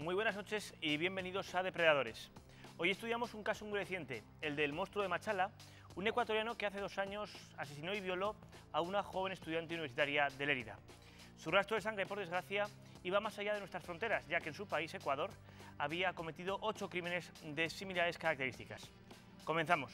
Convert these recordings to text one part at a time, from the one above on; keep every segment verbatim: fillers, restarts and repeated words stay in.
Muy buenas noches y bienvenidos a Depredadores. Hoy estudiamos un caso muy reciente, el del monstruo de Machala, un ecuatoriano que hace dos años asesinó y violó a una joven estudiante universitaria de Lérida. Su rastro de sangre, por desgracia, iba más allá de nuestras fronteras, ya que en su país, Ecuador, había cometido ocho crímenes de similares características. Comenzamos.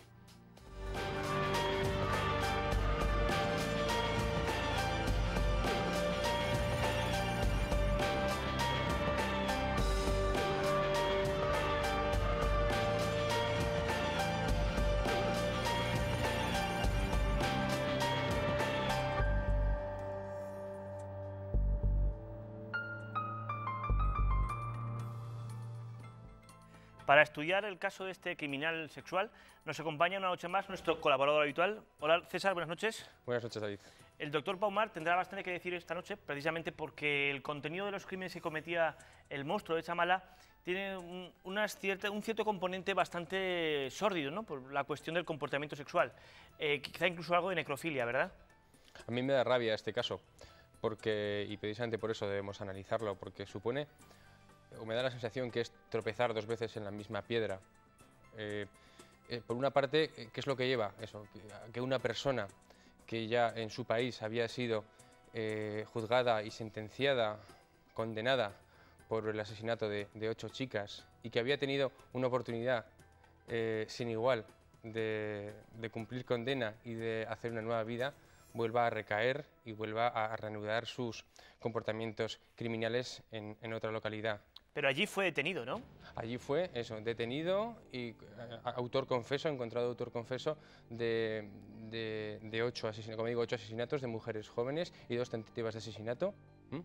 Para estudiar el caso de este criminal sexual nos acompaña una noche más nuestro colaborador habitual. Hola César, buenas noches. Buenas noches, David. El doctor Paumar tendrá bastante que decir esta noche, precisamente porque el contenido de los crímenes que cometía el monstruo de Chamala tiene un, una cierta, un cierto componente bastante sórdido, ¿no? Por la cuestión del comportamiento sexual. Eh, quizá incluso algo de necrofilia, ¿verdad? A mí me da rabia este caso, porque, y precisamente por eso debemos analizarlo, porque supone, o me da la sensación que es tropezar dos veces en la misma piedra. Eh, eh, por una parte, ¿qué es lo que lleva eso? Que, que una persona que ya en su país había sido eh, juzgada y sentenciada, condenada por el asesinato de, de ocho chicas y que había tenido una oportunidad eh, sin igual de, de cumplir condena y de hacer una nueva vida, vuelva a recaer y vuelva a reanudar sus comportamientos criminales en, en otra localidad. Pero allí fue detenido, ¿no? Allí fue, eso, detenido y eh, autor confeso, encontrado autor confeso de, de, de ocho asesinatos, como digo, ocho asesinatos de mujeres jóvenes y dos tentativas de asesinato. ¿Mm?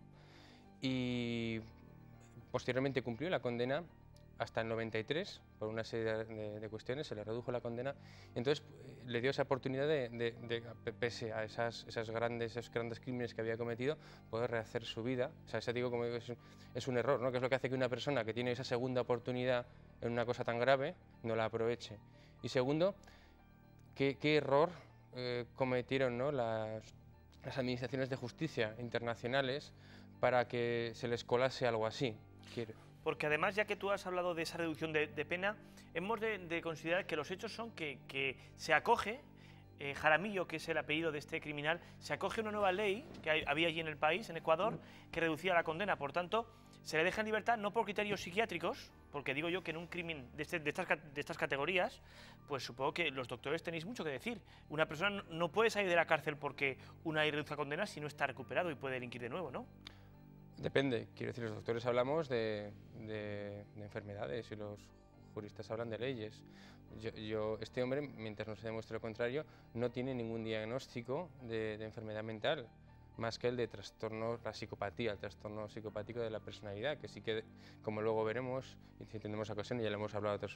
Y posteriormente cumplió la condena hasta el noventa y tres, por una serie de, de cuestiones, se le redujo la condena, y entonces eh, le dio esa oportunidad de, de, de pese a esas, esas grandes, esos grandes crímenes que había cometido, poder rehacer su vida. O sea, eso digo, como digo, es, un, es un error, ¿no? Que es lo que hace que una persona que tiene esa segunda oportunidad en una cosa tan grave, no la aproveche. Y segundo, qué, qué error eh, cometieron, ¿no? las, las administraciones de justicia internacionales para que se les colase algo así. Quiero. Porque además, ya que tú has hablado de esa reducción de, de pena, hemos de, de considerar que los hechos son que, que se acoge, eh, Jaramillo, que es el apellido de este criminal, se acoge una nueva ley que hay, había allí en el país, en Ecuador, que reducía la condena. Por tanto, se le deja en libertad no por criterios psiquiátricos, porque digo yo que en un crimen de, este, de, estas, de estas categorías, pues supongo que los doctores tenéis mucho que decir. Una persona no puede salir de la cárcel porque una ley reduzca condena si no está recuperado y puede delinquir de nuevo, ¿no? Depende, quiero decir, los doctores hablamos de, de, de enfermedades y los juristas hablan de leyes. Yo, yo, este hombre, mientras no se demuestre lo contrario, no tiene ningún diagnóstico de, de enfermedad mental, más que el de trastorno, la psicopatía, el trastorno psicopático de la personalidad, que sí que, como luego veremos, y si tenemos ocasión, y ya lo hemos hablado, otros,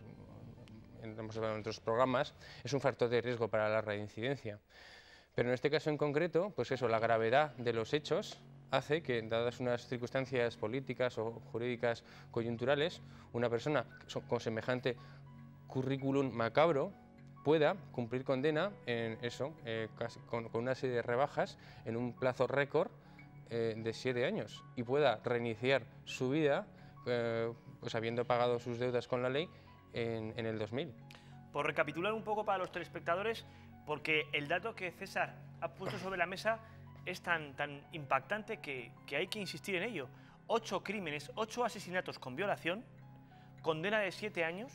hemos hablado en otros programas, es un factor de riesgo para la reincidencia. Pero en este caso en concreto, pues eso, la gravedad de los hechos hace que, dadas unas circunstancias políticas o jurídicas coyunturales, una persona con semejante currículum macabro pueda cumplir condena en eso, eh, casi con, con una serie de rebajas en un plazo récord eh, de siete años y pueda reiniciar su vida eh, pues habiendo pagado sus deudas con la ley en, en el dos mil. Por recapitular un poco para los telespectadores, porque el dato que César ha puesto sobre la mesa es tan, tan impactante que, que hay que insistir en ello. Ocho crímenes, ocho asesinatos con violación, condena de siete años,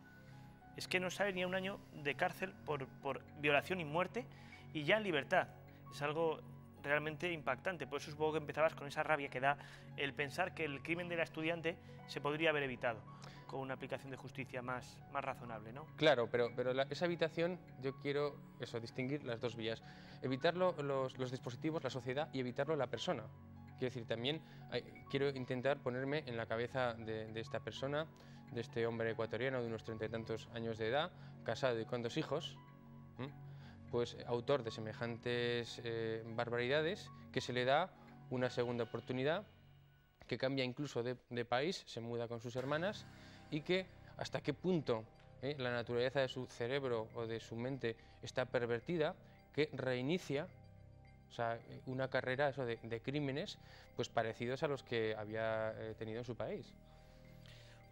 es que no sale ni a un año de cárcel por, por violación y muerte, y ya en libertad. Es algo realmente impactante, por eso supongo que empezabas con esa rabia que da el pensar que el crimen de la estudiante se podría haber evitado con una aplicación de justicia más, más razonable, ¿no? Claro, pero, pero la, esa evitación, yo quiero eso, distinguir las dos vías. Evitarlo los, los dispositivos, la sociedad, y evitarlo la persona. Quiero decir, también hay, quiero intentar ponerme en la cabeza de, de esta persona, de este hombre ecuatoriano de unos treinta y tantos años de edad, casado y con dos hijos, ¿m? Pues autor de semejantes eh, barbaridades, que se le da una segunda oportunidad, que cambia incluso de, de país, se muda con sus hermanas, y que hasta qué punto eh, la naturaleza de su cerebro o de su mente está pervertida, que reinicia, o sea, una carrera eso de, de crímenes pues parecidos a los que había eh, tenido en su país.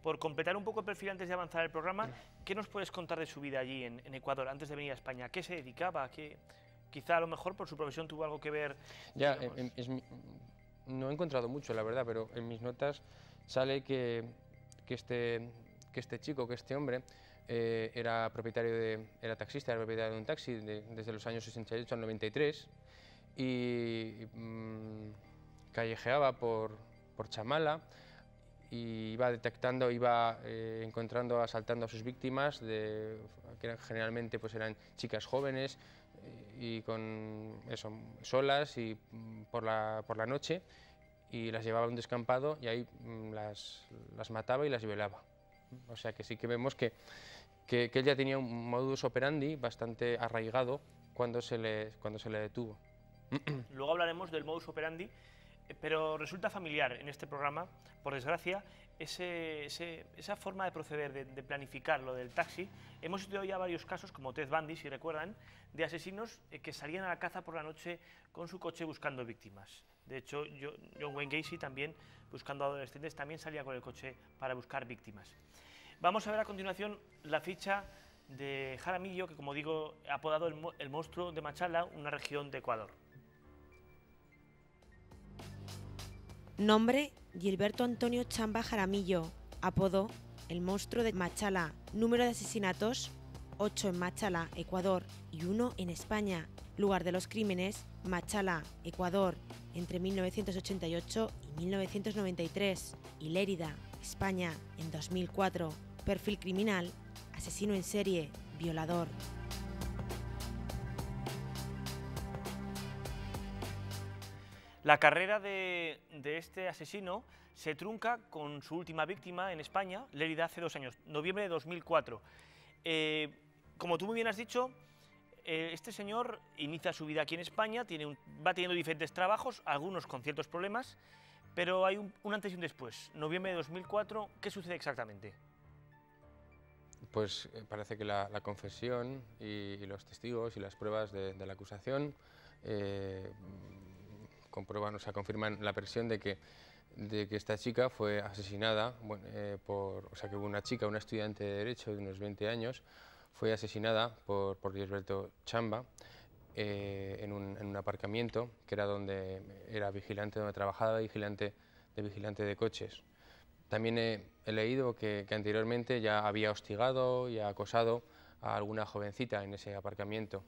por completar un poco el perfil antes de avanzar el programa, ¿qué nos puedes contar de su vida allí en, en Ecuador, antes de venir a España? ¿A qué se dedicaba? ¿A qué, quizá a lo mejor por su profesión tuvo algo que ver? Ya, en, es mi, no he encontrado mucho, la verdad, pero en mis notas sale que, que, este, que este chico, que este hombre, eh, era propietario de, era taxista, era propietario de un taxi de, desde los años sesenta y ocho al noventa y tres y mmm, callejeaba por, por Chamala y iba detectando, iba eh, encontrando, asaltando a sus víctimas, de, que eran, generalmente pues eran chicas jóvenes y con eso, solas y por la, por la noche, y las llevaba a un descampado y ahí las, las mataba y las violaba. O sea que sí que vemos que, que, que él ya tenía un modus operandi bastante arraigado cuando se le, cuando se le detuvo. Luego hablaremos del modus operandi, pero resulta familiar en este programa, por desgracia, ese, ese, esa forma de proceder, de, de planificar lo del taxi. Hemos estudiado ya varios casos, como Ted Bundy, si recuerdan, de asesinos que salían a la caza por la noche con su coche buscando víctimas. De hecho, yo, John Wayne Gacy también, buscando adolescentes, también salía con el coche para buscar víctimas. Vamos a ver a continuación la ficha de Jaramillo, que como digo, apodado el, el monstruo de Machala, una región de Ecuador. Nombre: Gilberto Antonio Chamba Jaramillo. Apodo: el monstruo de Machala. Número de asesinatos: ocho en Machala, Ecuador, y uno en España. Lugar de los crímenes: Machala, Ecuador, entre mil novecientos ochenta y ocho y mil novecientos noventa y tres. Y Lérida, España, en dos mil cuatro. Perfil criminal: asesino en serie, violador. La carrera de, de este asesino se trunca con su última víctima en España, Lérida, hace dos años, noviembre de dos mil cuatro. Eh, como tú muy bien has dicho, eh, este señor inicia su vida aquí en España, tiene un, va teniendo diferentes trabajos, algunos con ciertos problemas, pero hay un, un antes y un después. Noviembre de dos mil cuatro, ¿qué sucede exactamente? Pues eh, parece que la, la confesión y, y los testigos y las pruebas de, de la acusación eh, comprueban, o sea, confirman la versión de que, de que esta chica fue asesinada, bueno, eh, por, o sea, que hubo una chica, una estudiante de Derecho de unos veinte años, fue asesinada por, por Gilberto Chamba eh, en, un, en un aparcamiento, que era donde era vigilante, donde trabajaba vigilante, de vigilante de coches. También he, he leído que, que anteriormente ya había hostigado y acosado a alguna jovencita en ese aparcamiento.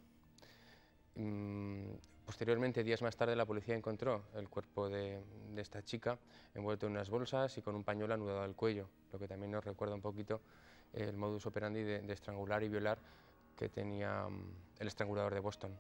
Mm, posteriormente, días más tarde, la policía encontró el cuerpo de, de esta chica envuelto en unas bolsas y con un pañuelo anudado al cuello, lo que también nos recuerda un poquito el modus operandi de, de estrangular y violar que tenía um, el estrangulador de Boston.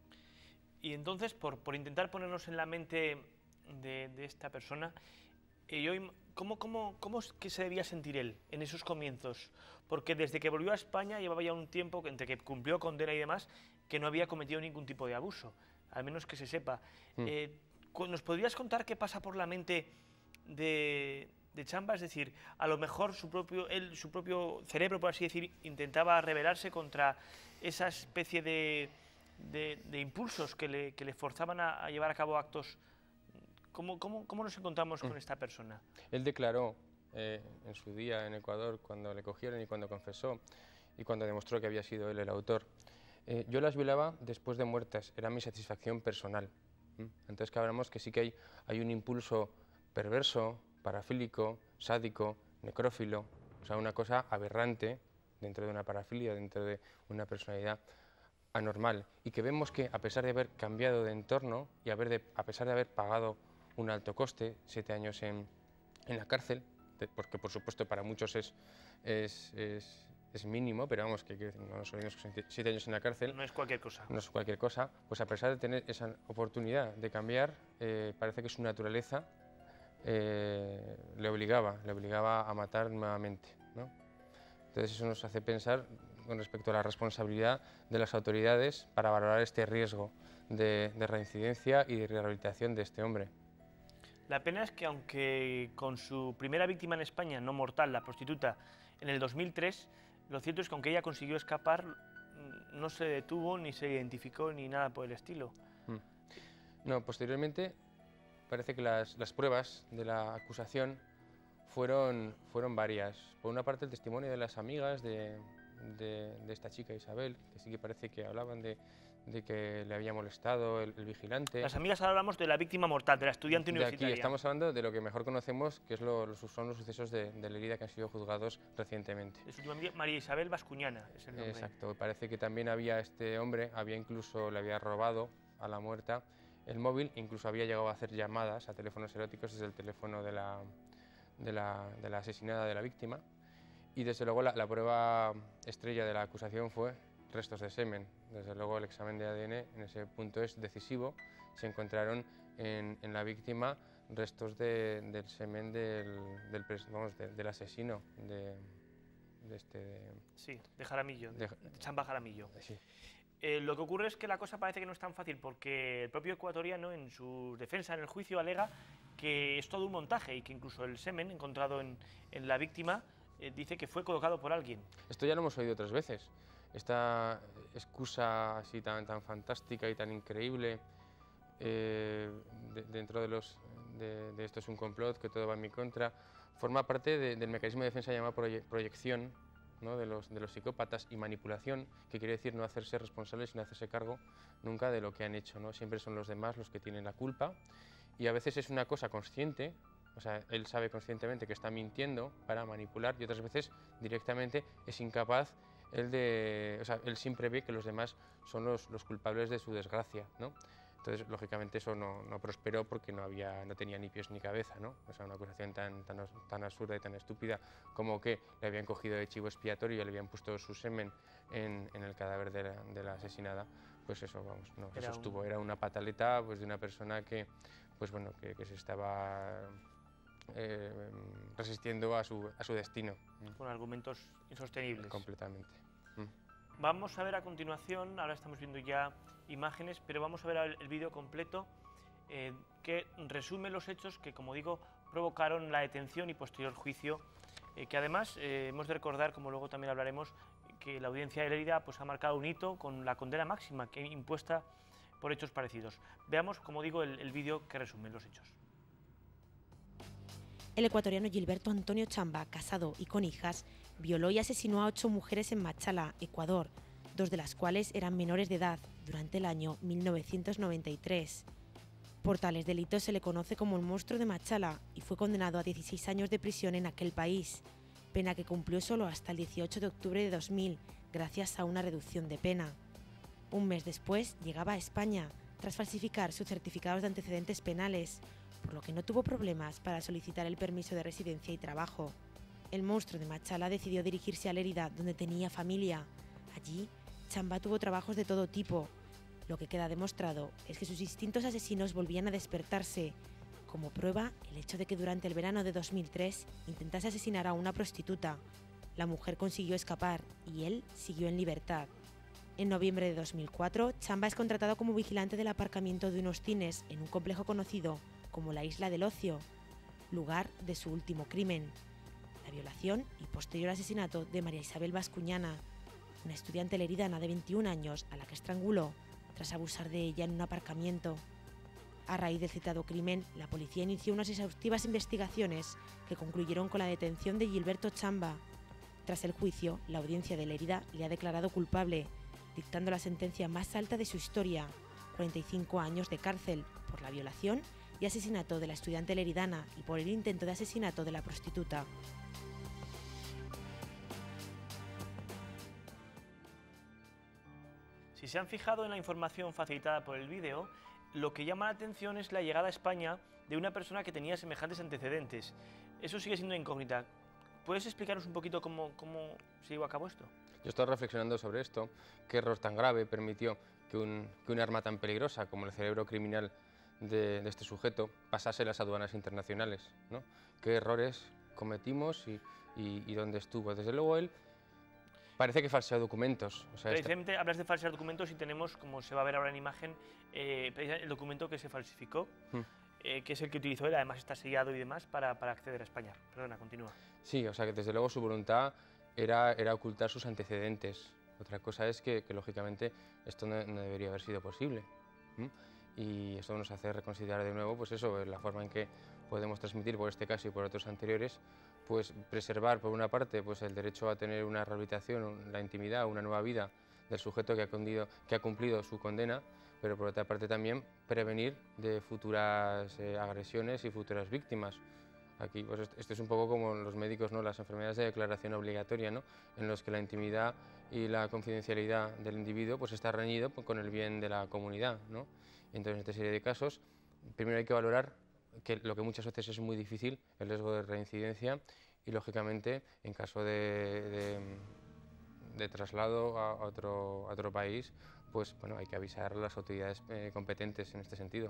Y entonces, por, por intentar ponernos en la mente de, de esta persona, eh, yo, ¿cómo, cómo, ¿cómo es que se debía sentir él en esos comienzos? Porque desde que volvió a España llevaba ya un tiempo, entre que cumplió condena y demás, que no había cometido ningún tipo de abuso, al menos que se sepa. Mm. Eh, ¿Nos podrías contar qué pasa por la mente de, de Chamba? Es decir, a lo mejor su propio, él, su propio cerebro, por así decir, intentaba rebelarse contra esa especie de, de, de impulsos que le, que le forzaban a, a llevar a cabo actos. ¿Cómo, cómo, cómo nos encontramos mm. con esta persona? Él declaró eh, en su día en Ecuador, cuando le cogieron y cuando confesó, y cuando demostró que había sido él el autor. Eh, yo las violaba después de muertas, era mi satisfacción personal. ¿Mm? Entonces, que hablamos que sí que hay, hay un impulso perverso, parafílico, sádico, necrófilo, o sea, una cosa aberrante dentro de una parafilia, dentro de una personalidad anormal, y que vemos que a pesar de haber cambiado de entorno y haber de, a pesar de haber pagado un alto coste, siete años en, en la cárcel, de, porque por supuesto para muchos es, es, es es mínimo, pero vamos, que, que no son siete años en la cárcel. No es cualquier cosa. No es cualquier cosa. Pues a pesar de tener esa oportunidad de cambiar, eh, parece que su naturaleza eh, le obligaba, le obligaba a matar nuevamente, ¿no? Entonces eso nos hace pensar con respecto a la responsabilidad de las autoridades para valorar este riesgo de, de reincidencia y de rehabilitación de este hombre. La pena es que aunque con su primera víctima en España, no mortal, la prostituta, en el dos mil tres, lo cierto es que aunque ella consiguió escapar, no se detuvo, ni se identificó, ni nada por el estilo. No, posteriormente parece que las, las pruebas de la acusación fueron, fueron varias. Por una parte, el testimonio de las amigas de, de, de esta chica Isabel, que sí que parece que hablaban de, de que le había molestado el, el vigilante. Las amigas, ahora hablamos de la víctima mortal, de la estudiante De universitaria. aquí estamos hablando de lo que mejor conocemos, que es lo, los, son los sucesos de, de Lérida que han sido juzgados recientemente. De su última amiga, María Isabel Bascuñana, es el nombre. Exacto, parece que también había este hombre, había incluso, le había robado a la muerta el móvil, incluso había llegado a hacer llamadas a teléfonos eróticos desde el teléfono de la, de la, de la asesinada de la víctima. Y desde luego la, la prueba estrella de la acusación fue restos de semen. Desde luego el examen de A D N en ese punto es decisivo. Se encontraron en, en la víctima restos de, del semen del, del, vamos, de, del asesino, de, de este... De, sí, de Jaramillo, de, de Chamba Jaramillo. Sí. Eh, lo que ocurre es que la cosa parece que no es tan fácil, porque el propio ecuatoriano en su defensa en el juicio alega que es todo un montaje y que incluso el semen encontrado en, en la víctima eh, dice que fue colocado por alguien. Esto ya lo hemos oído otras veces. Esta excusa así tan, tan fantástica y tan increíble eh, de, dentro de, los, de, de esto es un complot, que todo va en mi contra, forma parte de, del mecanismo de defensa llamado proye, proyección, ¿no? de, los, de los psicópatas, y manipulación, que quiere decir no hacerse responsables y no hacerse cargo nunca de lo que han hecho, ¿no? Siempre son los demás los que tienen la culpa, y a veces es una cosa consciente, o sea, él sabe conscientemente que está mintiendo para manipular, y otras veces directamente es incapaz. Él, de, o sea, él siempre ve que los demás son los, los culpables de su desgracia, ¿no? Entonces, lógicamente, eso no, no prosperó porque no, había, no tenía ni pies ni cabeza, ¿no? O sea, una acusación tan, tan, tan absurda y tan estúpida como que le habían cogido de chivo expiatorio y le habían puesto su semen en, en el cadáver de la, de la asesinada, pues eso, vamos, no se sostuvo. Era una pataleta, pues, de una persona que, pues, bueno, que, que se estaba eh, resistiendo a su, a su destino. Con argumentos insostenibles. Completamente. Mm. Vamos a ver a continuación, ahora estamos viendo ya imágenes, pero vamos a ver el, el vídeo completo eh, que resume los hechos que, como digo, provocaron la detención y posterior juicio, eh, que además eh, hemos de recordar, como luego también hablaremos, que la audiencia de Lérida pues, ha marcado un hito con la condena máxima que impuesta por hechos parecidos. Veamos, como digo, el, el vídeo que resume los hechos. El ecuatoriano Gilberto Antonio Chamba, casado y con hijas, violó y asesinó a ocho mujeres en Machala, Ecuador, dos de las cuales eran menores de edad, durante el año mil novecientos noventa y tres. Por tales delitos se le conoce como el monstruo de Machala y fue condenado a dieciséis años de prisión en aquel país, pena que cumplió solo hasta el dieciocho de octubre de dos mil, gracias a una reducción de pena. Un mes después llegaba a España, tras falsificar sus certificados de antecedentes penales, por lo que no tuvo problemas para solicitar el permiso de residencia y trabajo. El monstruo de Machala decidió dirigirse a Lérida, donde tenía familia. Allí, Chamba tuvo trabajos de todo tipo. Lo que queda demostrado es que sus instintos asesinos volvían a despertarse. Como prueba, el hecho de que durante el verano de dos mil tres intentase asesinar a una prostituta. La mujer consiguió escapar y él siguió en libertad. En noviembre de dos mil cuatro, Chamba es contratado como vigilante del aparcamiento de unos cines en un complejo conocido como la Isla del Ocio, lugar de su último crimen, la violación y posterior asesinato de María Isabel Bascuñana, una estudiante leridana de veintiún años a la que estranguló tras abusar de ella en un aparcamiento. A raíz del citado crimen, la policía inició unas exhaustivas investigaciones que concluyeron con la detención de Gilberto Chamba. Tras el juicio, la audiencia de Lérida le ha declarado culpable, dictando la sentencia más alta de su historia, cuarenta y cinco años de cárcel por la violación y asesinato de la estudiante leridana y por el intento de asesinato de la prostituta. Si se han fijado en la información facilitada por el vídeo, lo que llama la atención es la llegada a España de una persona que tenía semejantes antecedentes. Eso sigue siendo incógnita. ¿Puedes explicarnos un poquito cómo, cómo se llevó a cabo esto? Yo estaba reflexionando sobre esto, qué error tan grave permitió que un, que un arma tan peligrosa como el cerebro criminal de, de este sujeto pasase las aduanas internacionales, ¿no? Qué errores cometimos y, y, y dónde estuvo. Desde luego él parece que falseó documentos. O sea, precisamente esta... hablas de falsear documentos y tenemos, como se va a ver ahora en imagen, eh, el documento que se falsificó, hmm. eh, que es el que utilizó él, además está sellado y demás, para, para acceder a España. Perdona, continúa. Sí, o sea que desde luego su voluntad era, era ocultar sus antecedentes. Otra cosa es que, que lógicamente, esto no, no debería haber sido posible. ¿Mm? Y esto nos hace reconsiderar de nuevo, pues eso, la forma en que podemos transmitir por este caso y por otros anteriores, pues preservar por una parte pues el derecho a tener una rehabilitación, la intimidad, una nueva vida del sujeto que ha, cumplido, que ha cumplido su condena, pero por otra parte también prevenir de futuras eh, agresiones y futuras víctimas. Aquí pues esto es un poco como los médicos, ¿no? Las enfermedades de declaración obligatoria, ¿no? En los que la intimidad y la confidencialidad del individuo pues está reñido con el bien de la comunidad, ¿no? Entonces en esta serie de casos primero hay que valorar que lo que muchas veces es muy difícil, el riesgo de reincidencia, y lógicamente en caso de, de, de traslado a otro, a otro país, pues bueno, hay que avisar a las autoridades eh, competentes en este sentido.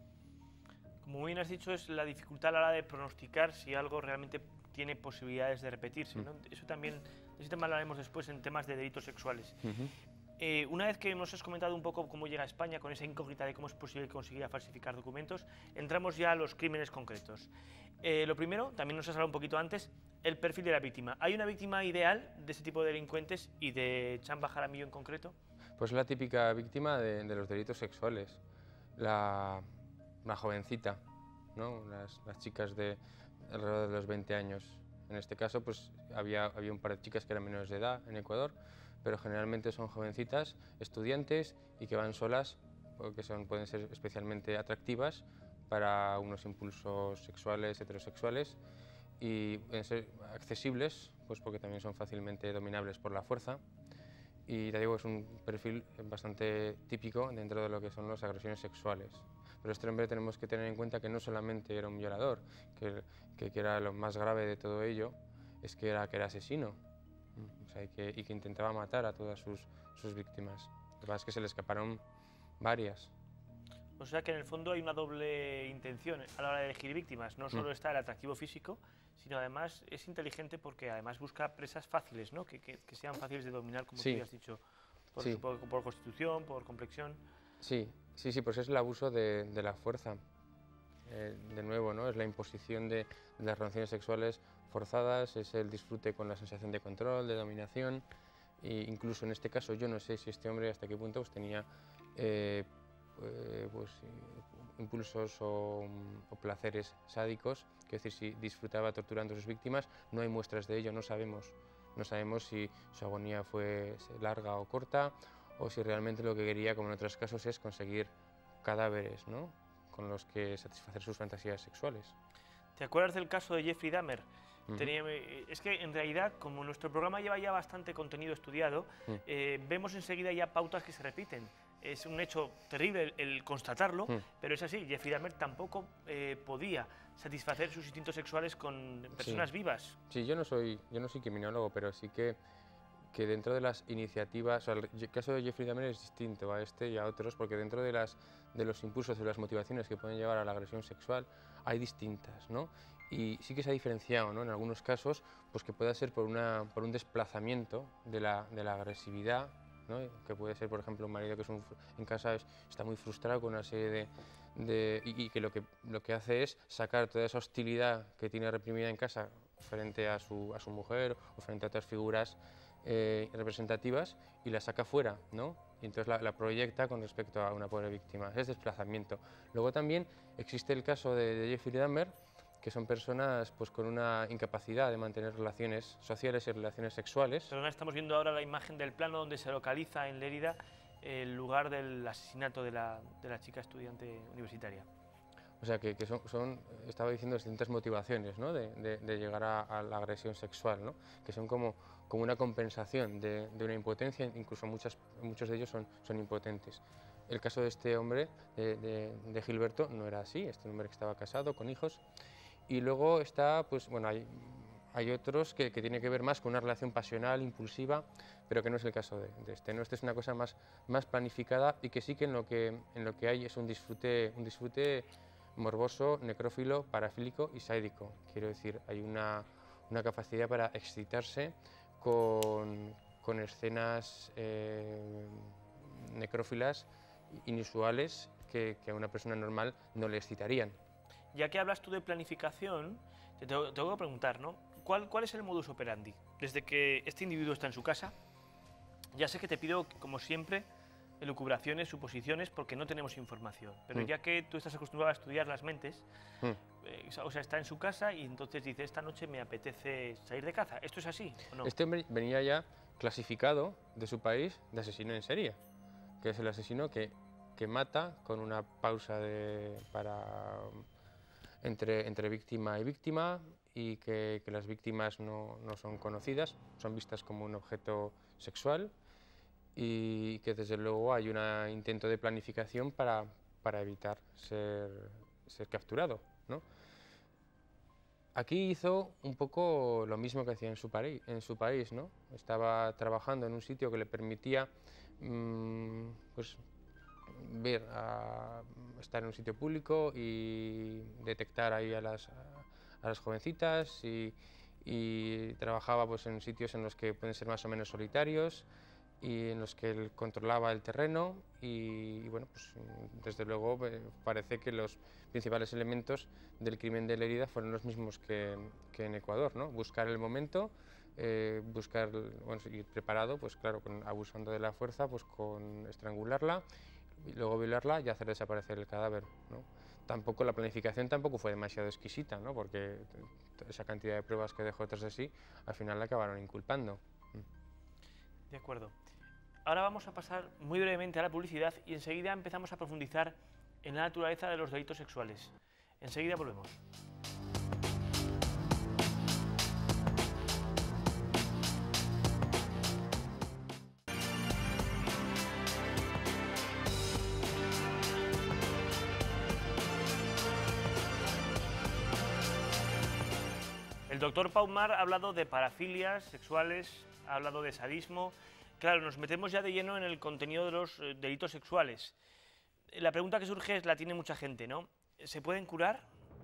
Como bien has dicho, es la dificultad a la hora de pronosticar si algo realmente tiene posibilidades de repetirse, ¿no? Eso también, de ese tema hablaremos después en temas de delitos sexuales. Uh-huh. Eh, una vez que nos has comentado un poco cómo llega a España, con esa incógnita de cómo es posible conseguir falsificar documentos, entramos ya a los crímenes concretos. Eh, lo primero, también nos has hablado un poquito antes, el perfil de la víctima. ¿Hay una víctima ideal de este tipo de delincuentes y de Chamba Jaramillo en concreto? Pues la típica víctima de, de los delitos sexuales, la, la jovencita, ¿no? Las, las chicas de alrededor de los veinte años. En este caso pues había, había un par de chicas que eran menores de edad en Ecuador, pero generalmente son jovencitas, estudiantes y que van solas porque son, pueden ser especialmente atractivas para unos impulsos sexuales, heterosexuales, y pueden ser accesibles pues porque también son fácilmente dominables por la fuerza. Y ya digo, es un perfil bastante típico dentro de lo que son las agresiones sexuales. Pero este hombre tenemos que tener en cuenta que no solamente era un violador, que, que, que era lo más grave de todo ello, es que era, que era asesino. O sea, y, que, y que intentaba matar a todas sus, sus víctimas. Lo que pasa es que se le escaparon varias. O sea que en el fondo hay una doble intención a la hora de elegir víctimas. No solo mm. está el atractivo físico, sino además es inteligente porque además busca presas fáciles, ¿no? que, que, que sean fáciles de dominar, como sí. tú has dicho, por, sí. por, por constitución, por complexión. Sí, sí, sí, pues es el abuso de, de la fuerza. Eh, de nuevo, ¿no? Es la imposición de, de las relaciones sexuales forzadas, es el disfrute con la sensación de control, de dominación, e incluso en este caso yo no sé si este hombre hasta qué punto pues, tenía eh, eh, pues, impulsos o, o placeres sádicos, es decir, si disfrutaba torturando a sus víctimas, no hay muestras de ello, no sabemos, no sabemos si su agonía fue larga o corta, o si realmente lo que quería, como en otros casos, es conseguir cadáveres, ¿no? Con los que satisfacer sus fantasías sexuales. ¿Te acuerdas del caso de Jeffrey Dahmer? Uh-huh. Tenía, es que en realidad, como nuestro programa lleva ya bastante contenido estudiado, uh-huh. eh, vemos enseguida ya pautas que se repiten. Es un hecho terrible el, el constatarlo, uh-huh. pero es así, Jeffrey Dahmer tampoco eh, podía satisfacer sus instintos sexuales con personas sí. vivas. Sí, yo no soy, yo no soy criminólogo, pero sí que que dentro de las iniciativas, o sea, el caso de Jeffrey Dahmer es distinto a este y a otros, porque dentro de, las, de los impulsos y las motivaciones que pueden llevar a la agresión sexual hay distintas, ¿no? Y sí que se ha diferenciado, ¿no? En algunos casos, pues que pueda ser por, una, por un desplazamiento de la, de la agresividad, ¿no? Que puede ser, por ejemplo, un marido que es un, en casa es, está muy frustrado con una serie de... de y, y que, lo que lo que hace es sacar toda esa hostilidad que tiene reprimida en casa frente a su, a su mujer o frente a otras figuras Eh, representativas y la saca fuera, ¿no? Y entonces la, la proyecta con respecto a una pobre víctima. Es desplazamiento. Luego también existe el caso de, de Jeffrey Dahmer, que son personas pues, con una incapacidad de mantener relaciones sociales y relaciones sexuales. Perdona, estamos viendo ahora la imagen del plano donde se localiza en Lérida el lugar del asesinato de la, de la chica estudiante universitaria. O sea, que, que son, son, estaba diciendo, distintas motivaciones, ¿no? de, de, de llegar a, a la agresión sexual, ¿no? Que son como, como una compensación de, de una impotencia, incluso muchas, muchos de ellos son, son impotentes. El caso de este hombre, de, de, de Gilberto, no era así, este hombre que estaba casado, con hijos, y luego está, pues bueno, hay, hay otros que, que tienen que ver más con una relación pasional, impulsiva, pero que no es el caso de, de este, ¿no? Este es una cosa más, más planificada y que sí que en lo que, en lo que hay es un disfrute, un disfrute morboso, necrófilo, parafílico y sádico. Quiero decir, hay una, una capacidad para excitarse con, con escenas eh, necrófilas inusuales que, que a una persona normal no le excitarían. Ya que hablas tú de planificación, te tengo, tengo que preguntar, ¿no? ¿Cuál, ¿Cuál es el modus operandi? Desde que este individuo está en su casa, ya sé que te pido, como siempre, elucubraciones, suposiciones, porque no tenemos información. Pero Mm. ya que tú estás acostumbrado a estudiar las mentes, Mm. eh, o sea, está en su casa y entonces dice, esta noche me apetece salir de caza. ¿Esto es así o no? Este hombre venía ya clasificado de su país de asesino en serie, que es el asesino que, que mata con una pausa de, para, entre, entre víctima y víctima, y que, que las víctimas no, no son conocidas, son vistas como un objeto sexual, y que desde luego hay un intento de planificación para, para evitar ser, ser capturado, ¿no? Aquí hizo un poco lo mismo que hacía en su, pari- en su país, ¿no? Estaba trabajando en un sitio que le permitía mmm, pues, ver, a, estar en un sitio público y detectar ahí a las, a, a las jovencitas, y, y trabajaba pues, en sitios en los que pueden ser más o menos solitarios y en los que él controlaba el terreno, y, y bueno, pues desde luego eh, parece que los principales elementos del crimen de Lérida fueron los mismos que, que en Ecuador, ¿no? Buscar el momento, eh, buscar, bueno, ir preparado, pues claro, con, abusando de la fuerza, pues con estrangularla, y luego violarla y hacer desaparecer el cadáver, ¿no? Tampoco la planificación tampoco fue demasiado exquisita, ¿no? Porque esa cantidad de pruebas que dejó tras de sí, al final la acabaron inculpando. De acuerdo. Ahora vamos a pasar muy brevemente a la publicidad y enseguida empezamos a profundizar en la naturaleza de los delitos sexuales. Enseguida volvemos. El doctor Paumar ha hablado de parafilias sexuales, ha hablado de sadismo. Claro, nos metemos ya de lleno en el contenido de los eh, delitos sexuales. La pregunta que surge es, la tiene mucha gente, ¿no? ¿Se pueden curar?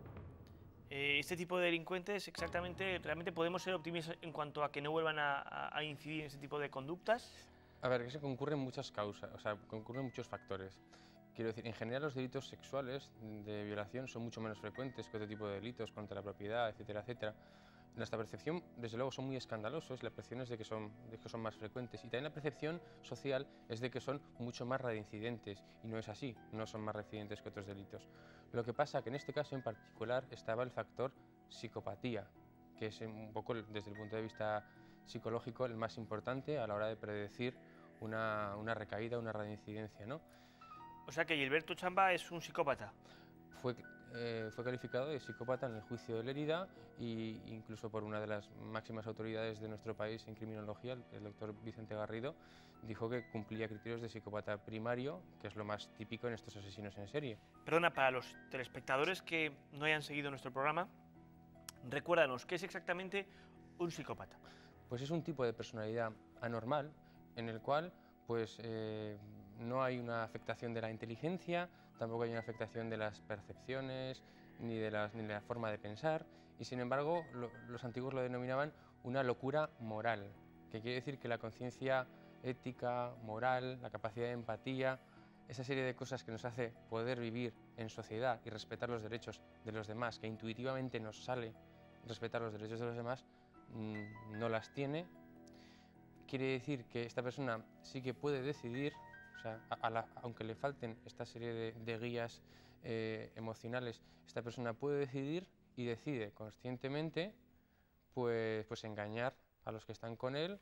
Eh, este tipo de delincuentes, exactamente, ¿realmente podemos ser optimistas en cuanto a que no vuelvan a, a, a incidir en este tipo de conductas? A ver, que se concurren muchas causas, o sea, concurren muchos factores. Quiero decir, en general los delitos sexuales de violación son mucho menos frecuentes que otro tipo de delitos contra la propiedad, etcétera, etcétera. Nuestra percepción, desde luego, son muy escandalosos, la percepción es de que, son, de que son más frecuentes, y también la percepción social es de que son mucho más reincidentes, y no es así, no son más reincidentes que otros delitos. Lo que pasa que en este caso en particular estaba el factor psicopatía, que es un poco, desde el punto de vista psicológico, el más importante a la hora de predecir una, una recaída, una reincidencia, ¿no? O sea que Gilberto Chamba es un psicópata. Fue, eh, fue calificado de psicópata en el juicio de Lérida, e incluso por una de las máximas autoridades de nuestro país en criminología, el doctor Vicente Garrido, dijo que cumplía criterios de psicópata primario, que es lo más típico en estos asesinos en serie. Perdona, para los telespectadores que no hayan seguido nuestro programa, recuérdanos, ¿qué es exactamente un psicópata? Pues es un tipo de personalidad anormal en el cual pues, eh, no hay una afectación de la inteligencia, tampoco hay una afectación de las percepciones ni de, las, ni de la forma de pensar, y sin embargo lo, los antiguos lo denominaban una locura moral, que quiere decir que la conciencia ética, moral, la capacidad de empatía, esa serie de cosas que nos hace poder vivir en sociedad y respetar los derechos de los demás, que intuitivamente nos sale respetar los derechos de los demás, mmm, no las tiene. Quiere decir que esta persona sí que puede decidir, o sea, a, a la, aunque le falten esta serie de, de guías eh, emocionales, esta persona puede decidir y decide conscientemente pues, pues engañar a los que están con él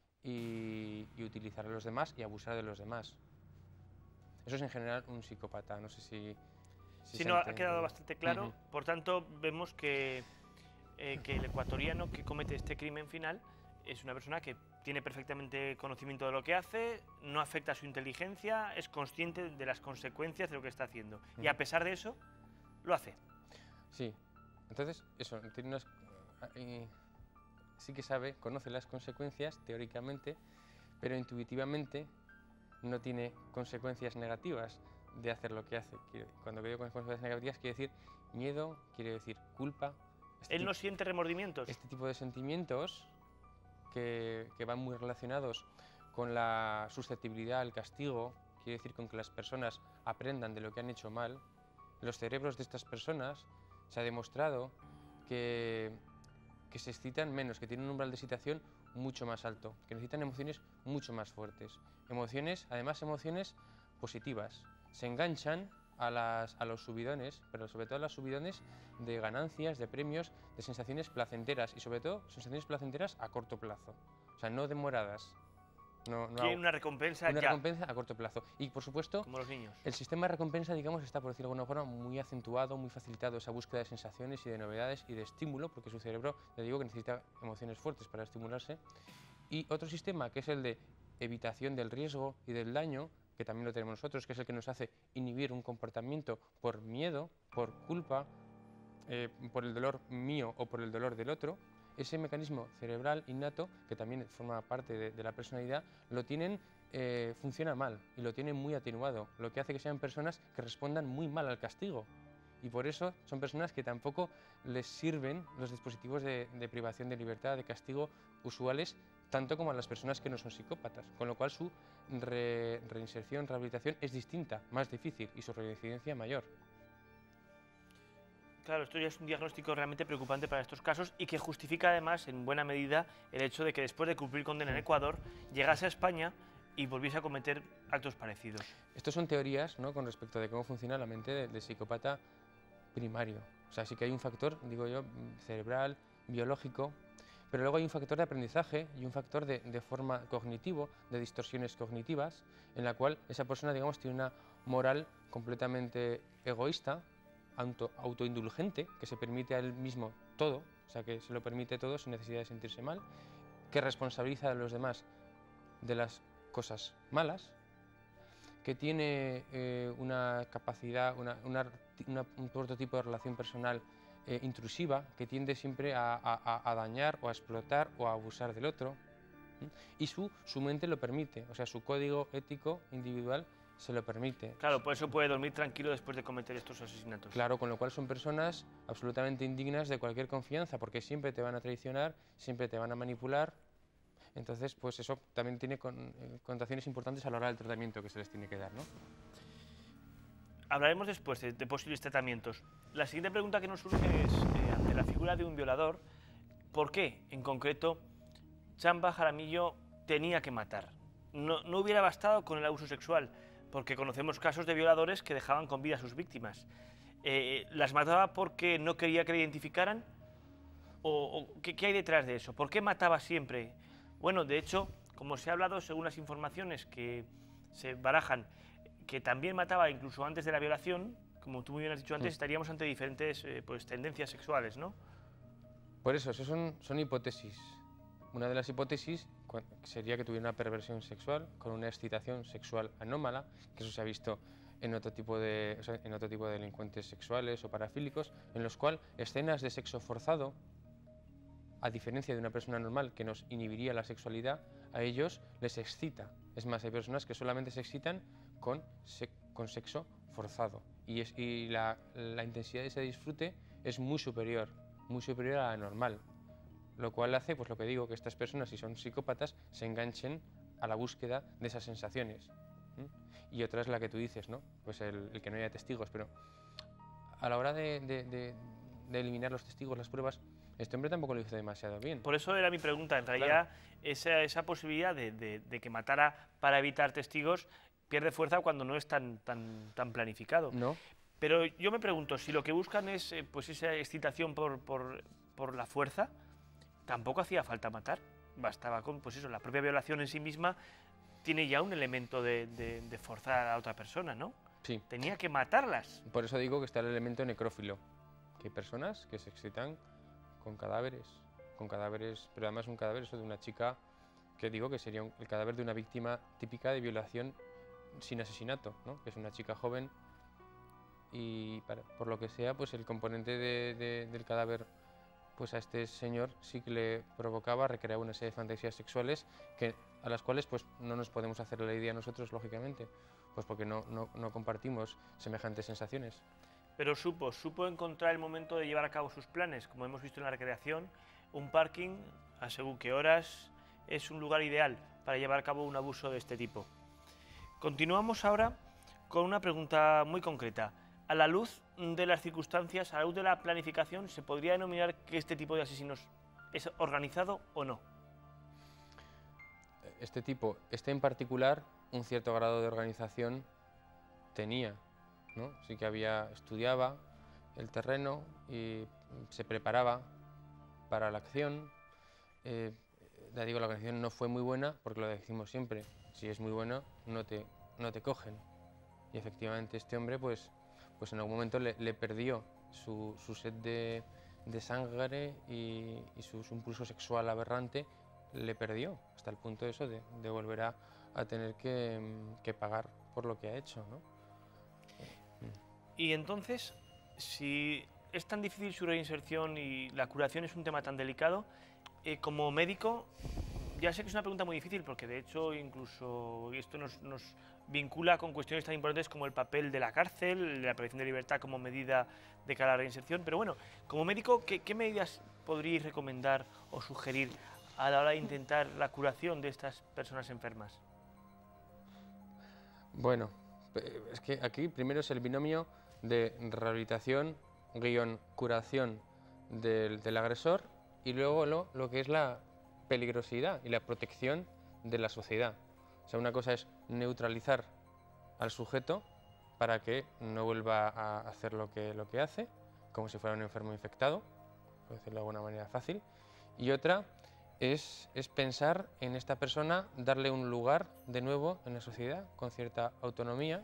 y, y utilizar a los demás y abusar de los demás. Eso es en general un psicópata, no sé si... Si sí, no, ha quedado bastante claro. Uh-huh. Por tanto, vemos que, eh, que el ecuatoriano que comete este crimen final es una persona que tiene perfectamente conocimiento de lo que hace, no afecta a su inteligencia, es consciente de las consecuencias de lo que está haciendo. Uh-huh. Y a pesar de eso, lo hace. Sí. Entonces, eso, tiene unas, eh, sí que sabe, conoce las consecuencias teóricamente, pero intuitivamente no tiene consecuencias negativas de hacer lo que hace. Cuando digo consecuencias negativas, quiere decir miedo, quiere decir culpa. Este ¿Él no siente remordimientos? Este tipo de sentimientos que, que van muy relacionados con la susceptibilidad al castigo, quiere decir con que las personas aprendan de lo que han hecho mal. Los cerebros de estas personas se ha demostrado que, que se excitan menos, que tienen un umbral de excitación mucho más alto, que necesitan emociones mucho más fuertes. Emociones, además emociones positivas. Se enganchan a, las, a los subidones, pero sobre todo a los subidones de ganancias, de premios, de sensaciones placenteras y sobre todo sensaciones placenteras a corto plazo, o sea, no demoradas. No, no Quieren una recompensa una ya. recompensa a corto plazo. Y por supuesto, Como los niños. el sistema de recompensa, digamos, está, por decirlo de alguna forma, muy acentuado, muy facilitado esa búsqueda de sensaciones y de novedades y de estímulo, porque su cerebro, ya digo, que necesita emociones fuertes para estimularse. Y otro sistema, que es el de evitación del riesgo y del daño, que también lo tenemos nosotros, que es el que nos hace inhibir un comportamiento por miedo, por culpa, eh, por el dolor mío o por el dolor del otro. Ese mecanismo cerebral innato, que también forma parte de, de la personalidad, lo tienen, eh, funciona mal y lo tienen muy atenuado, lo que hace que sean personas que respondan muy mal al castigo. Y por eso son personas que tampoco les sirven los dispositivos de, de privación de libertad, de castigo usuales, tanto como a las personas que no son psicópatas, con lo cual su re, reinserción, rehabilitación es distinta, más difícil y su reincidencia mayor. Claro, esto ya es un diagnóstico realmente preocupante para estos casos y que justifica además en buena medida el hecho de que después de cumplir condena en Ecuador llegase a España y volviese a cometer actos parecidos. Estas son teorías, ¿no?, con respecto de cómo funciona la mente del de psicópata primario. O sea, sí que hay un factor, digo yo, cerebral, biológico, pero luego hay un factor de aprendizaje y un factor de, de forma cognitivo, de distorsiones cognitivas, en la cual esa persona, digamos, tiene una moral completamente egoísta, auto, autoindulgente, que se permite a él mismo todo, o sea, que se lo permite todo sin necesidad de sentirse mal, que responsabiliza a los demás de las cosas malas, que tiene eh, una capacidad, una, una, una, un prototipo de relación personal eh, intrusiva, que tiende siempre a, a, a dañar o a explotar o a abusar del otro, ¿sí? Y su, su mente lo permite, o sea, su código ético individual se lo permite. Claro, por eso puede dormir tranquilo después de cometer estos asesinatos. Claro, con lo cual son personas absolutamente indignas de cualquier confianza, porque siempre te van a traicionar, siempre te van a manipular. Entonces, pues eso también tiene con, eh, connotaciones importantes a la hora del tratamiento que se les tiene que dar, ¿no? Hablaremos después de, de posibles tratamientos. La siguiente pregunta que nos surge es, eh, ante la figura de un violador, ¿por qué, en concreto, Chamba Jaramillo tenía que matar? No, no hubiera bastado con el abuso sexual, porque conocemos casos de violadores que dejaban con vida a sus víctimas. Eh, ¿Las mataba porque no quería que le identificaran? ¿O, o ¿qué, qué hay detrás de eso? ¿Por qué mataba siempre? Bueno, de hecho, como se ha hablado, según las informaciones que se barajan, que también mataba incluso antes de la violación, como tú muy bien has dicho antes, Sí. estaríamos ante diferentes eh, pues, tendencias sexuales, ¿no? Por eso, eso son, son hipótesis. Una de las hipótesis sería que tuviera una perversión sexual con una excitación sexual anómala, que eso se ha visto en otro tipo de, o sea, en otro tipo de delincuentes sexuales o parafílicos, en los cuales escenas de sexo forzado, a diferencia de una persona normal que nos inhibiría la sexualidad, a ellos les excita. Es más, hay personas que solamente se excitan con, se, con sexo forzado y, es, y la, la intensidad de ese disfrute es muy superior, muy superior a la normal. Lo cual hace, pues lo que digo, que estas personas, si son psicópatas, se enganchen a la búsqueda de esas sensaciones. ¿Mm? Y otra es la que tú dices, ¿no? Pues el, el que no haya testigos, pero a la hora de, de, de, de eliminar los testigos, las pruebas, este hombre tampoco lo hizo demasiado bien. Por eso era mi pregunta, en realidad, Claro. esa, esa posibilidad de, de, de que matara para evitar testigos pierde fuerza cuando no es tan, tan, tan planificado. ¿No? Pero yo me pregunto, si lo que buscan es eh, pues esa excitación por, por, por la fuerza, tampoco hacía falta matar, bastaba con, pues eso, la propia violación en sí misma tiene ya un elemento de, de, de forzar a otra persona, ¿no? Sí. Tenía que matarlas. Por eso digo que está el elemento necrófilo, que hay personas que se excitan con cadáveres, con cadáveres, pero además un cadáver eso de una chica, que digo que sería un, el cadáver de una víctima típica de violación sin asesinato, ¿no? Que es una chica joven y para, por lo que sea, pues el componente de, de, del cadáver, pues a este señor sí que le provocaba, recreaba una serie de fantasías sexuales que, a las cuales pues no nos podemos hacer la idea nosotros, lógicamente, pues porque no, no, no compartimos semejantes sensaciones. Pero supo, supo encontrar el momento de llevar a cabo sus planes, como hemos visto en la recreación, un parking a según qué horas es un lugar ideal para llevar a cabo un abuso de este tipo. Continuamos ahora con una pregunta muy concreta. A la luz de las circunstancias, a la luz de la planificación, ¿se podría denominar que este tipo de asesinos ¿Es organizado o no? Este tipo, este en particular, un cierto grado de organización tenía, ¿no? Sí que había, estudiaba el terreno y se preparaba para la acción. Eh, ya digo, la organización no fue muy buena, porque lo decimos siempre, si es muy buena, no te, no te cogen. Y efectivamente este hombre, pues, pues en algún momento le, le perdió su, su sed de, de sangre y, y su, su impulso sexual aberrante, le perdió, hasta el punto de eso, de, de volver a, a tener que, que pagar por lo que ha hecho, ¿no? Y entonces, si es tan difícil su reinserción y la curación es un tema tan delicado, eh, como médico, ya sé que es una pregunta muy difícil, porque de hecho incluso esto nos, nos vincula con cuestiones tan importantes como el papel de la cárcel, de la privación de libertad como medida de cara a la reinserción, pero bueno, como médico, ¿qué, qué medidas podríais recomendar o sugerir a la hora de intentar la curación de estas personas enfermas? Bueno, es que aquí primero es el binomio de rehabilitación guión curación del, del agresor y luego lo, lo que es la peligrosidad y la protección de la sociedad. O sea, una cosa es neutralizar al sujeto para que no vuelva a hacer lo que, lo que hace, como si fuera un enfermo infectado, por decirlo de alguna manera fácil, y otra es, es pensar en esta persona, darle un lugar de nuevo en la sociedad con cierta autonomía.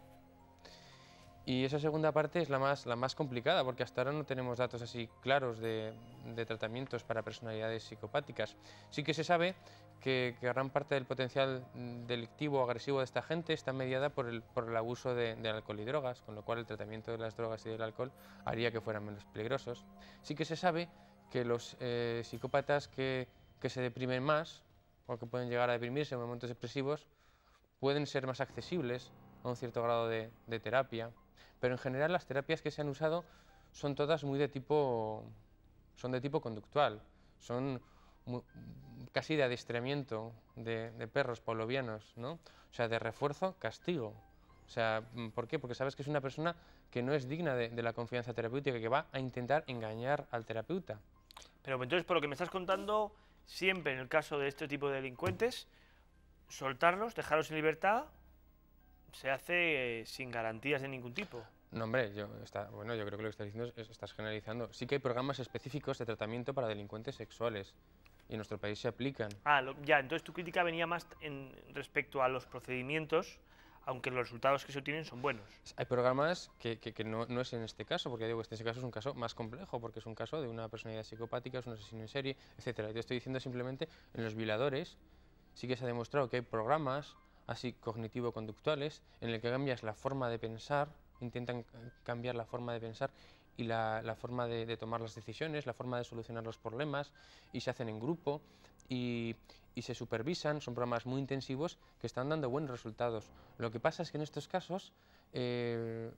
Y esa segunda parte es la más, la más complicada, porque hasta ahora no tenemos datos así claros de, de tratamientos para personalidades psicopáticas. Sí que se sabe que, que gran parte del potencial delictivo o agresivo de esta gente está mediada por el, por el abuso de, de alcohol y drogas, con lo cual el tratamiento de las drogas y del alcohol haría que fueran menos peligrosos. Sí que se sabe que los eh, psicópatas que, que se deprimen más, o que pueden llegar a deprimirse en momentos depresivos, pueden ser más accesibles a un cierto grado de, de terapia. Pero en general las terapias que se han usado son todas muy de tipo, son de tipo conductual, son muy, casi de adiestramiento de, de perros pavlovianos, ¿no? O sea, de refuerzo, castigo. O sea, ¿por qué? Porque sabes que es una persona que no es digna de, de la confianza terapéutica, que va a intentar engañar al terapeuta. Pero entonces, por lo que me estás contando, siempre en el caso de este tipo de delincuentes, soltarlos, dejarlos en libertad, se hace eh, sin garantías de ningún tipo. No, hombre, yo, está, bueno, yo creo que lo que estás diciendo es, estás generalizando. Sí que hay programas específicos de tratamiento para delincuentes sexuales y en nuestro país se aplican. Ah, lo, ya, entonces tu crítica venía más en respecto a los procedimientos, aunque los resultados que se obtienen son buenos. Hay programas que, que, que no, no es en este caso, porque digo, este caso es un caso más complejo, porque es un caso de una personalidad psicopática, es un asesino en serie, etcétera. Y te estoy diciendo simplemente, en los violadores sí que se ha demostrado que hay programas así cognitivo-conductuales, en el que cambias la forma de pensar, intentan cambiar la forma de pensar y la, la forma de, de tomar las decisiones, la forma de solucionar los problemas, y se hacen en grupo y, y se supervisan. Son programas muy intensivos que están dando buenos resultados. Lo que pasa es que en estos casos eh,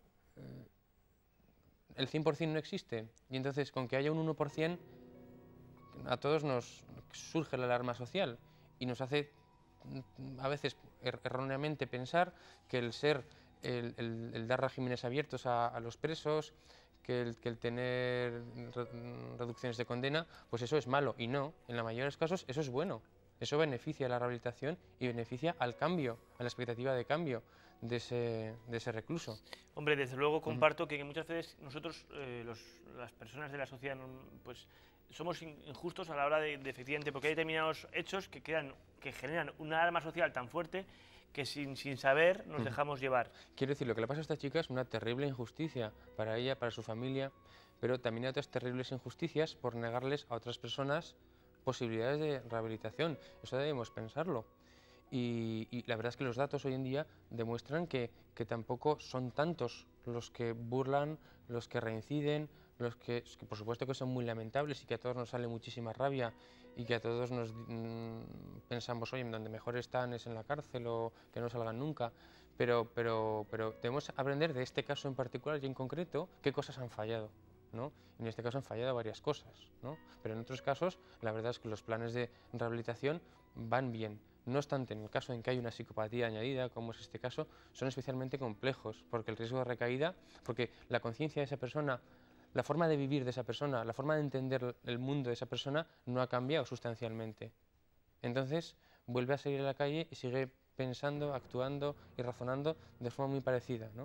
el cien por cien no existe, y entonces con que haya un uno por cien a todos nos surge la alarma social y nos hace a veces er erróneamente pensar que el ser, el, el, el dar regímenes abiertos a, a los presos, que el, que el tener re, reducciones de condena, pues eso es malo, y no, en la mayoría de los casos eso es bueno. Eso beneficia a la rehabilitación y beneficia al cambio, a la expectativa de cambio de ese, de ese recluso. Hombre, desde luego comparto uh-huh. que muchas veces nosotros, eh, los, las personas de la sociedad, pues somos injustos a la hora de, de efectivamente, porque hay determinados hechos que, quedan, que generan una alarma social tan fuerte que sin, sin saber nos uh-huh. dejamos llevar. Quiero decir, lo que le pasa a esta chica es una terrible injusticia para ella, para su familia, pero también hay otras terribles injusticias por negarles a otras personas posibilidades de rehabilitación. Eso debemos pensarlo. Y, y la verdad es que los datos hoy en día demuestran que, que tampoco son tantos los que burlan, los que reinciden, los que, que por supuesto que son muy lamentables y que a todos nos sale muchísima rabia y que a todos nos mmm, pensamos, oye, donde mejor están es en la cárcel o que no salgan nunca, pero, pero, pero debemos aprender de este caso en particular y en concreto qué cosas han fallado, ¿no? En este caso han fallado varias cosas, ¿no? Pero en otros casos la verdad es que los planes de rehabilitación van bien. No obstante, en el caso en que hay una psicopatía añadida, como es este caso, son especialmente complejos, porque el riesgo de recaída, porque la conciencia de esa persona la forma de vivir de esa persona, la forma de entender el mundo de esa persona no ha cambiado sustancialmente. Entonces vuelve a salir a la calle y sigue pensando, actuando y razonando de forma muy parecida, ¿no?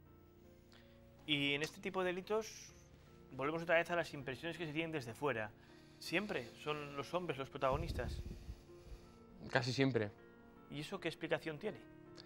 Y en este tipo de delitos volvemos otra vez a las impresiones que se tienen desde fuera. Siempre son los hombres los protagonistas. Casi siempre. ¿Y eso qué explicación tiene?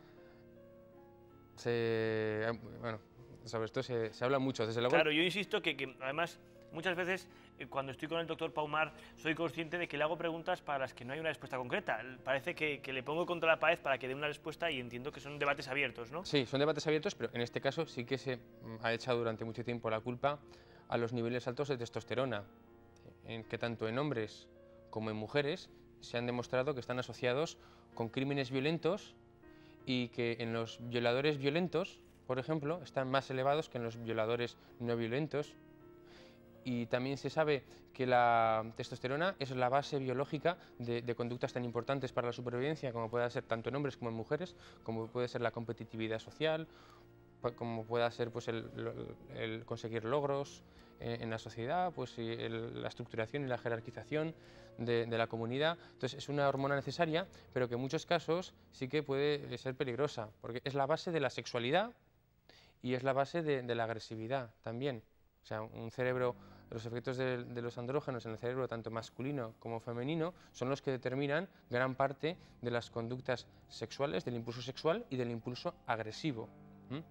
Se, bueno, sobre esto se, se habla mucho, desde luego. Claro, yo insisto que, que además muchas veces eh, cuando estoy con el doctor Paumar soy consciente de que le hago preguntas para las que no hay una respuesta concreta. Parece que, que le pongo contra la pared para que dé una respuesta y entiendo que son debates abiertos, ¿no? Sí, son debates abiertos, pero en este caso sí que se ha echado durante mucho tiempo la culpa a los niveles altos de testosterona, en que tanto en hombres como en mujeres se han demostrado que están asociados con crímenes violentos y que en los violadores violentos, por ejemplo, están más elevados que en los violadores no violentos. Y también se sabe que la testosterona es la base biológica de, de conductas tan importantes para la supervivencia, como puede ser tanto en hombres como en mujeres, como puede ser la competitividad social, como pueda ser pues, el, el conseguir logros en, en la sociedad, pues, y el, la estructuración y la jerarquización de, de la comunidad. Entonces es una hormona necesaria, pero que en muchos casos sí que puede ser peligrosa, porque es la base de la sexualidad y es la base de, de la agresividad también. O sea, un cerebro, los efectos de, de los andrógenos en el cerebro, tanto masculino como femenino, son los que determinan gran parte de las conductas sexuales, del impulso sexual y del impulso agresivo. ¿Mm?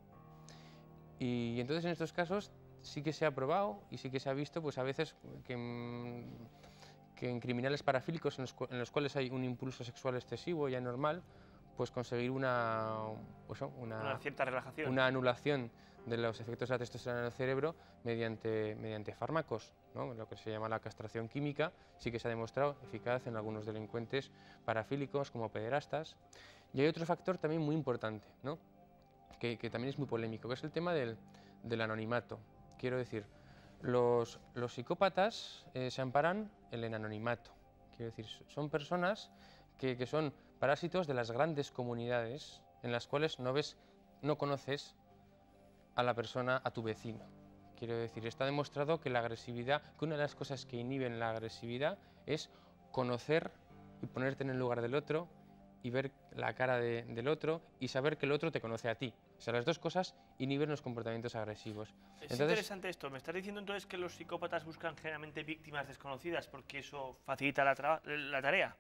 Y entonces en estos casos sí que se ha probado y sí que se ha visto pues a veces que, que en criminales parafílicos en los, en los cuales hay un impulso sexual excesivo y anormal, pues conseguir una, pues una, una cierta relajación, una anulación de los efectos de la testosterona en el cerebro mediante, mediante fármacos, ¿no? Lo que se llama la castración química, sí que se ha demostrado eficaz en algunos delincuentes parafílicos como pederastas. Y hay otro factor también muy importante, ¿no? que, que también es muy polémico, que es el tema del, del anonimato. Quiero decir, los, los psicópatas eh, se amparan en el anonimato. Quiero decir, son personas que, que son parásitos de las grandes comunidades en las cuales no ves, no conoces a la persona, a tu vecino. Quiero decir, está demostrado que la agresividad, que una de las cosas que inhiben la agresividad es conocer y ponerte en el lugar del otro y ver la cara de, del otro y saber que el otro te conoce a ti. O sea, las dos cosas inhiben los comportamientos agresivos. Es entonces, interesante esto. ¿Me estás diciendo entonces que los psicópatas buscan generalmente víctimas desconocidas porque eso facilita la, la tarea?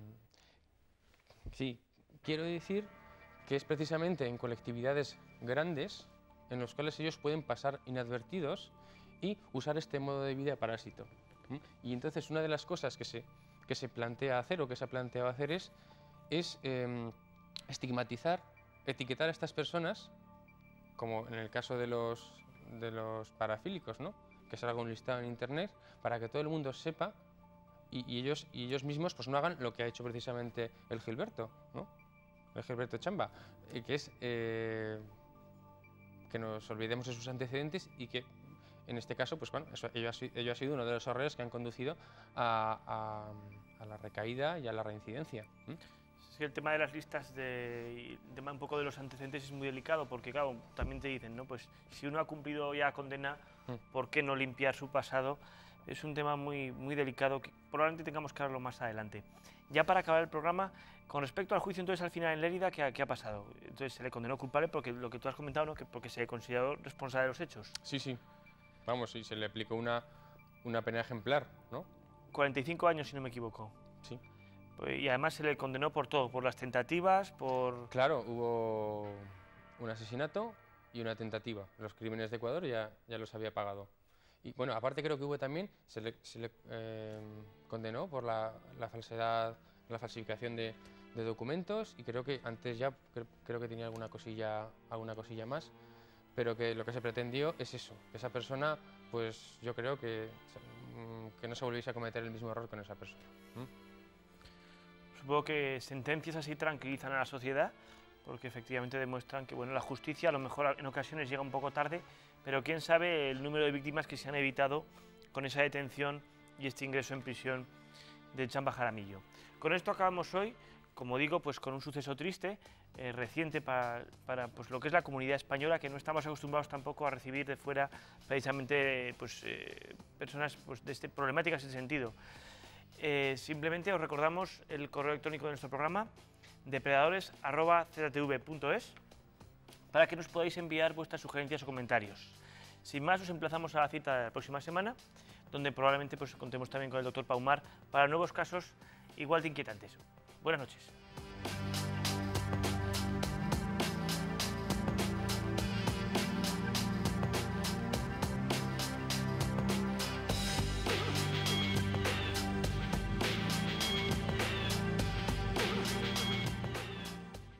Sí, quiero decir que es precisamente en colectividades grandes en los cuales ellos pueden pasar inadvertidos y usar este modo de vida parásito. ¿Mm? Y entonces una de las cosas que se, que se plantea hacer o que se ha planteado hacer es, es eh, estigmatizar, etiquetar a estas personas, como en el caso de los, de los parafílicos, ¿no? Que salga un listado en internet para que todo el mundo sepa y, y, ellos, y ellos mismos pues, no hagan lo que ha hecho precisamente el Gilberto, ¿no? El Gilberto Chamba, y que es eh, que nos olvidemos de sus antecedentes y que en este caso, pues bueno, eso, ello, ha, ello ha sido uno de los errores que han conducido a, a, a la recaída y a la reincidencia. ¿Mm? Es que el tema de las listas, de, el tema un poco de los antecedentes es muy delicado porque, claro, también te dicen, ¿no? Pues si uno ha cumplido ya condena, ¿Mm? ¿Por qué no limpiar su pasado? Es un tema muy, muy delicado que probablemente tengamos que hablarlo más adelante. Ya para acabar el programa, con respecto al juicio entonces al final en Lérida, ¿qué ha, qué ha pasado? Entonces se le condenó culpable porque lo que tú has comentado, ¿no? Que porque se consideró responsable de los hechos. Sí, sí. Vamos, sí, se le aplicó una, una pena ejemplar, ¿no? cuarenta y cinco años, si no me equivoco. Sí. Y además se le condenó por todo, por las tentativas, por... Claro, hubo un asesinato y una tentativa. Los crímenes de Ecuador ya, ya los había pagado. Y bueno, aparte creo que hubo también, se le, se le eh, condenó por la, la falsedad, la falsificación de, de documentos y creo que antes ya, creo, creo que tenía alguna cosilla, alguna cosilla más, pero que lo que se pretendió es eso, que esa persona, pues yo creo que, que no se volviese a cometer el mismo error con esa persona. ¿Mm? Supongo que sentencias así tranquilizan a la sociedad, porque efectivamente demuestran que bueno, la justicia a lo mejor en ocasiones llega un poco tarde, pero quién sabe el número de víctimas que se han evitado con esa detención y este ingreso en prisión de Chamba Jaramillo. Con esto acabamos hoy como digo, pues con un suceso triste, eh, reciente para, para pues, lo que es la comunidad española, que no estamos acostumbrados tampoco a recibir de fuera precisamente pues, eh, personas pues, de este, problemáticas en ese sentido. Eh, simplemente os recordamos el correo electrónico de nuestro programa, depredadores arroba z t v punto es, para que nos podáis enviar vuestras sugerencias o comentarios. Sin más, os emplazamos a la cita de la próxima semana, donde probablemente pues, contemos también con el doctor Paumar para nuevos casos igual de inquietantes. Buenas noches.